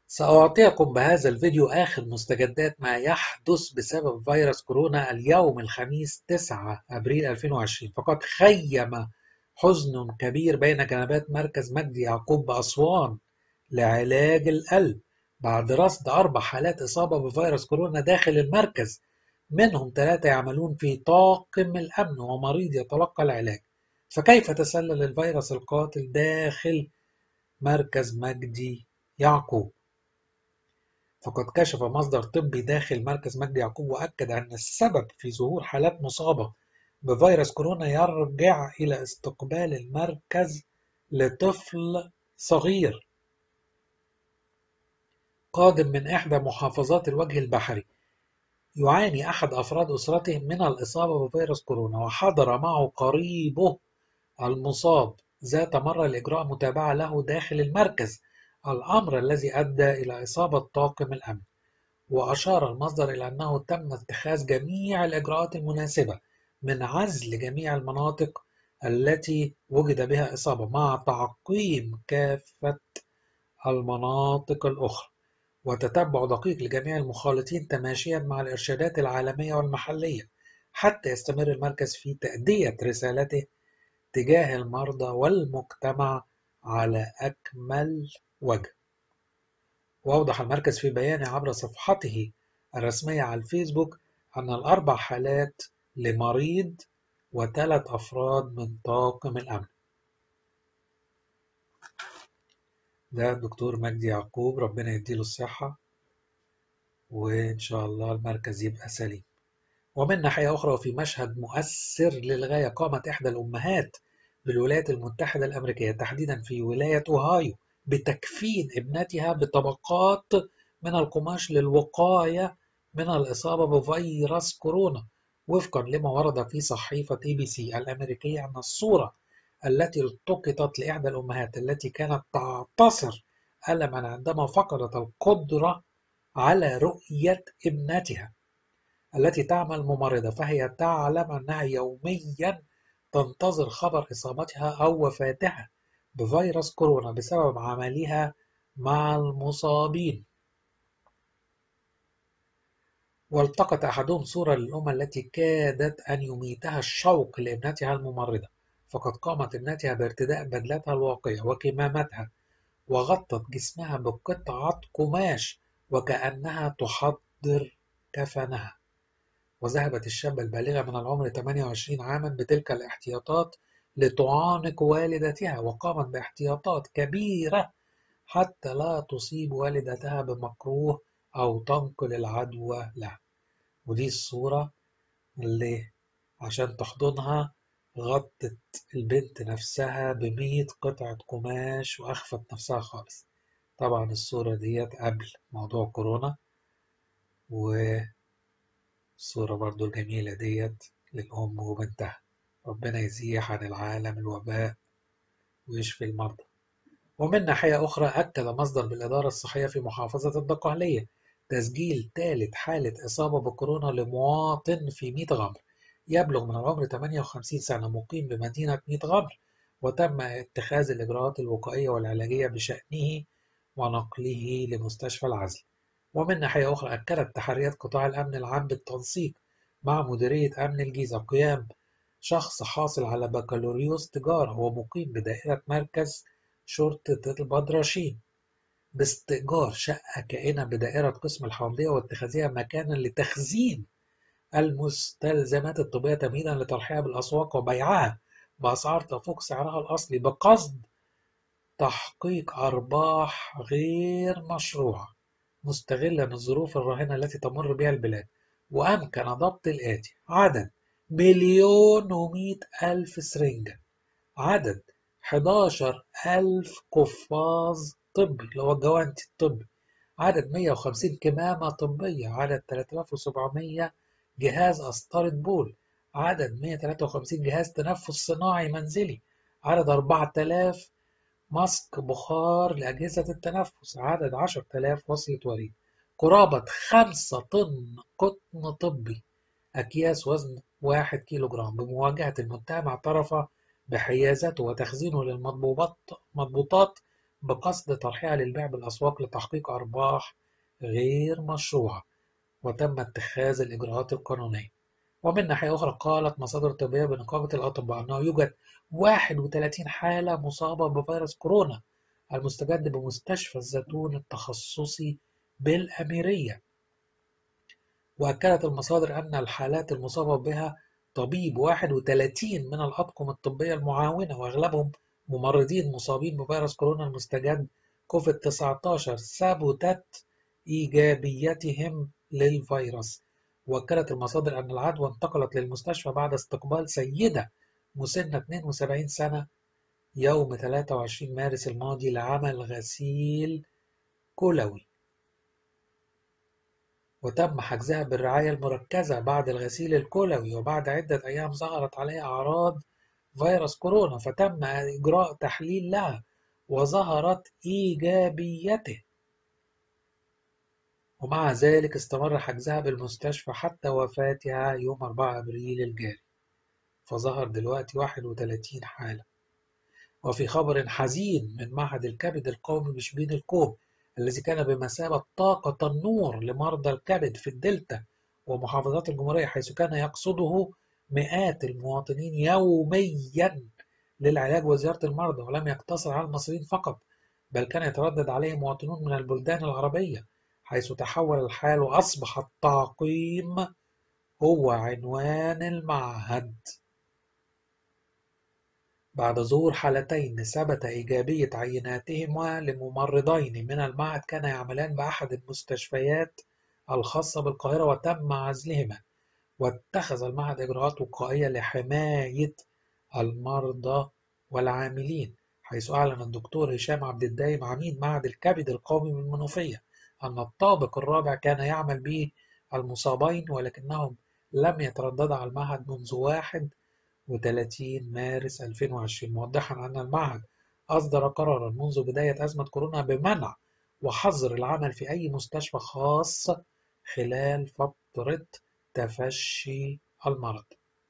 سأعطيكم بهذا الفيديو آخر مستجدات ما يحدث بسبب فيروس كورونا اليوم الخميس 9 أبريل 2020. فقد خيم حزن كبير بين جنبات مركز مجدي يعقوب بأسوان لعلاج القلب بعد رصد 4 حالات إصابة بفيروس كورونا داخل المركز، منهم 3 يعملون في طاقم الأمن ومريض يتلقى العلاج. فكيف تسلل الفيروس القاتل داخل مركز مجدي يعقوب؟ فقد كشف مصدر طبي داخل مركز مجدي يعقوب وأكد أن السبب في ظهور حالات مصابة بفيروس كورونا يرجع إلى استقبال المركز لطفل صغير قادم من إحدى محافظات الوجه البحري، يعاني أحد أفراد أسرته من الإصابة بفيروس كورونا، وحضر معه قريبه المصاب ذات مرة لإجراء متابعة له داخل المركز، الأمر الذي أدى إلى إصابة طاقم الأمن. وأشار المصدر إلى أنه تم اتخاذ جميع الإجراءات المناسبة من عزل جميع المناطق التي وجد بها إصابة مع تعقيم كافة المناطق الأخرى وتتبع دقيق لجميع المخالطين تماشيا مع الإرشادات العالمية والمحلية حتى يستمر المركز في تأدية رسالته تجاه المرضى والمجتمع على أكمل وجه. وأوضح المركز في بيان عبر صفحته الرسمية على الفيسبوك أن ال4 حالات لمريض و3 أفراد من طاقم الأمن. ده الدكتور مجدي يعقوب، ربنا يديله الصحة وإن شاء الله المركز يبقى سليم. ومن ناحية أخرى، وفي مشهد مؤثر للغاية، قامت إحدى الأمهات بالولايات المتحدة الأمريكية تحديدا في ولاية أوهايو بتكفين ابنتها بطبقات من القماش للوقاية من الإصابة بفيروس كورونا، وفقا لما ورد في صحيفة ABC الأمريكية أن الصورة التي التقطت لإحدى الأمهات التي كانت تعتصر ألما عندما فقدت القدرة على رؤية ابنتها التي تعمل ممرضة، فهي تعلم أنها يوميا تنتظر خبر إصابتها أو وفاتها بفيروس كورونا بسبب عملها مع المصابين. والتقط أحدهم صورة للأم التي كادت أن يميتها الشوق لابنتها الممرضة، فقد قامت ابنتها بارتداء بدلتها الواقية وكمامتها وغطت جسمها بقطعة قماش وكأنها تحضر كفنها. وذهبت الشابة البالغة من العمر 28 عاما بتلك الاحتياطات لتعانق والدتها، وقامت باحتياطات كبيرة حتى لا تصيب والدتها بمكروه أو تنقل العدوى لها. ودي الصورة اللي عشان تحضنها غطت البنت نفسها ب100 قطعة قماش وأخفت نفسها خالص. طبعا الصورة ديت قبل موضوع كورونا، والصورة برضو الجميلة ديت للأم وبنتها. ربنا يزيح عن العالم الوباء ويشفي المرضى. ومن ناحية أخرى، أكد مصدر بالإدارة الصحية في محافظة الدقهلية تسجيل ثالث حالة إصابة بكورونا لمواطن في ميت غمر يبلغ من العمر 58 سنة مقيم بمدينة ميت غمر، وتم اتخاذ الإجراءات الوقائية والعلاجية بشأنه ونقله لمستشفى العزل. ومن ناحية أخرى، أكدت تحريات قطاع الأمن العام بالتنسيق مع مديرية أمن الجيزة قيام شخص حاصل على بكالوريوس تجارة ومقيم بدائرة مركز شرطة البدرشين باستئجار شقة كائنة بدائرة قسم الحومدية واتخاذها مكانا لتخزين المستلزمات الطبية تمهيدا لطرحها بالأسواق وبيعها بأسعار تفوق سعرها الأصلي بقصد تحقيق أرباح غير مشروعة، مستغلا الظروف الراهنة التي تمر بها البلاد. وأمكن ضبط الآتي: عدد 1,100,000 سرنجة، عدد 11,000 قفاز طبي اللي هو الجوانتي الطبي، عدد 150 كمامة طبية، عدد 3700 جهاز قسطرة بول، عدد 153 جهاز تنفس صناعي منزلي، عدد 4000 ماسك بخار لأجهزة التنفس، عدد 10,000 وصلة وريد، قرابة 5 طن قطن طبي، أكياس وزن 1 كيلوغرام، بمواجهة المتهم اعترف بحيازته وتخزينه للمضبوطات بقصد طرحها للبيع بالأسواق لتحقيق أرباح غير مشروعة، وتم اتخاذ الإجراءات القانونية. ومن ناحية أخرى قالت مصادر طبية بنقابة الأطباء أنه يوجد 31 حالة مصابة بفيروس كورونا المستجد بمستشفى الزيتون التخصصي بالأميرية. وأكدت المصادر أن الحالات المصابة بها طبيب 31 من الأطقم الطبية المعاونة، وأغلبهم ممرضين مصابين بفيروس كورونا المستجد كوفيد-19 ثبتت إيجابيتهم للفيروس. وأكدت المصادر أن العدوى انتقلت للمستشفى بعد استقبال سيدة مسنة 72 سنة يوم 23 مارس الماضي لعمل غسيل كلوي، وتم حجزها بالرعاية المركزة بعد الغسيل الكلوي، وبعد عدة أيام ظهرت عليها أعراض فيروس كورونا فتم إجراء تحليل لها وظهرت إيجابيته، ومع ذلك استمر حجزها بالمستشفى حتى وفاتها يوم 4 أبريل الجاري، فظهر دلوقتي 31 حالة. وفي خبر حزين من معهد الكبد القومي بشبين الكوم الذي كان بمثابة طاقة النور لمرضى الكبد في الدلتا ومحافظات الجمهورية، حيث كان يقصده مئات المواطنين يوميا للعلاج وزيارة المرضى، ولم يقتصر على المصريين فقط، بل كان يتردد عليه مواطنون من البلدان العربية، حيث تحول الحال وأصبح التعقيم هو عنوان المعهد. بعد ظهور حالتين ثبت إيجابية عيناتهما لممرضين من المعهد كان يعملان بأحد المستشفيات الخاصة بالقاهرة وتم عزلهما، واتخذ المعهد إجراءات وقائية لحماية المرضى والعاملين، حيث أعلن الدكتور هشام عبد الدايم عميد معهد الكبد القومي بالمنوفية أن الطابق الرابع كان يعمل به المصابين، ولكنهم لم يترددوا على المعهد منذ 31 مارس 2020، موضحا أن المعهد أصدر قرارا منذ بداية أزمة كورونا بمنع وحظر العمل في أي مستشفى خاص خلال فترة تفشي المرض.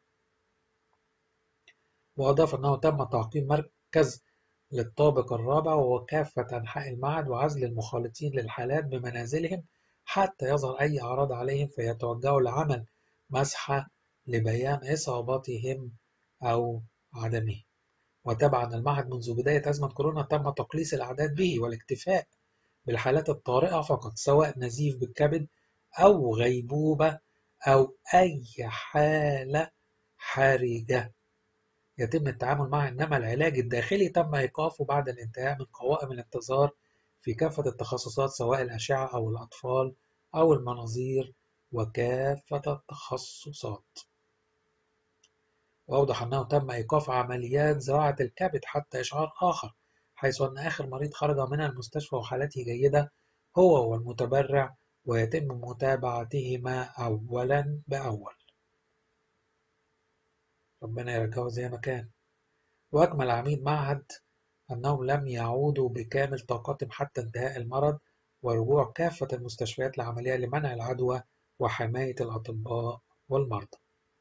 وأضاف أنه تم تعقيم مركز للطابق الرابع وكافة أنحاء المعهد وعزل المخالطين للحالات بمنازلهم حتى يظهر أي أعراض عليهم فيتوجهوا لعمل مسحة لبيان إصابتهم أو عدمه. وتبعا المعهد منذ بداية أزمة كورونا تم تقليص الأعداد به والاكتفاء بالحالات الطارئة فقط، سواء نزيف بالكبد أو غيبوبة أو أي حالة حرجة يتم التعامل معها، إنما العلاج الداخلي تم إيقافه بعد الانتهاء من قوائم الانتظار في كافة التخصصات سواء الأشعة أو الأطفال أو المناظير وكافة التخصصات. وأوضح أنه تم إيقاف عمليات زراعة الكبد حتى إشعار آخر، حيث أن آخر مريض خرج من المستشفى وحالته جيدة هو والمتبرع، ويتم متابعتهما أولا بأول. ربنا يرجعه زي ما كان. وأكمل عميد معهد أنهم لم يعودوا بكامل طاقتهم حتى انتهاء المرض ورجوع كافة المستشفيات لعملية لمنع العدوى وحماية الأطباء والمرضى.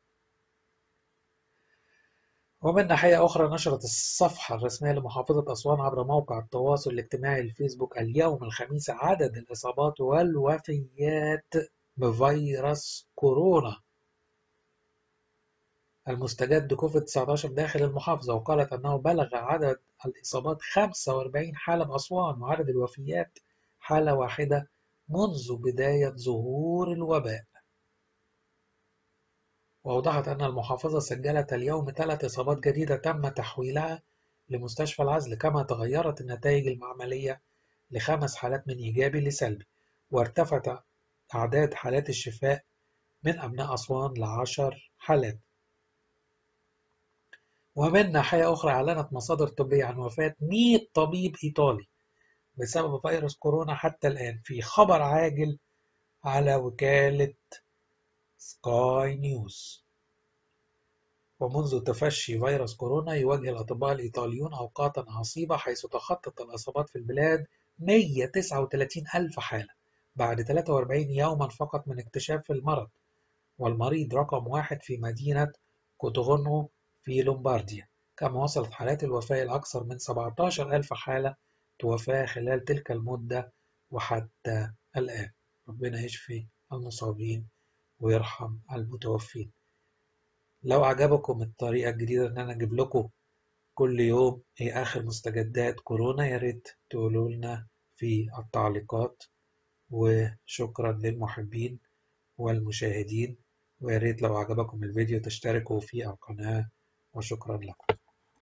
ومن ناحية أخرى نشرت الصفحة الرسمية لمحافظة أسوان عبر موقع التواصل الاجتماعي الفيسبوك اليوم الخميس عدد الإصابات والوفيات بفيروس كورونا المستجد كوفيد-19 داخل المحافظة، وقالت أنه بلغ عدد الإصابات 45 حالة بأسوان وعدد الوفيات حالة واحدة منذ بداية ظهور الوباء. وأوضحت أن المحافظة سجلت اليوم 3 إصابات جديدة تم تحويلها لمستشفى العزل، كما تغيرت النتائج المعملية ل5 حالات من إيجابي لسلبي، وارتفعت أعداد حالات الشفاء من أبناء أسوان ل10 حالات. ومن ناحية أخرى أعلنت مصادر طبية عن وفاة 100 طبيب إيطالي بسبب فيروس كورونا حتى الآن، في خبر عاجل على وكالة سكاي نيوز. ومنذ تفشي فيروس كورونا يواجه الأطباء الإيطاليون أوقاتا عصيبة، حيث تخطت الإصابات في البلاد 139 ألف حالة بعد 43 يوما فقط من اكتشاف المرض، والمريض رقم 1 في مدينة كوتوغونو في لومبارديا، كما وصلت حالات الوفاة إلى أكثر من 17 ألف حالة وفاة خلال تلك المدة وحتى الآن. ربنا يشفي المصابين ويرحم المتوفين. لو عجبكم الطريقة الجديدة إن أنا أجيب لكم كل يوم إيه آخر مستجدات كورونا، يا ريت تقولوا لنا في التعليقات. وشكرا للمحبين والمشاهدين، ويا ريت لو عجبكم الفيديو تشتركوا في القناة، وشكرا لكم.